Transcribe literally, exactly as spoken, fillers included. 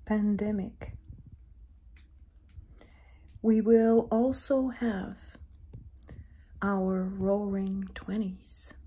pandemic. We will also have our roaring twenties.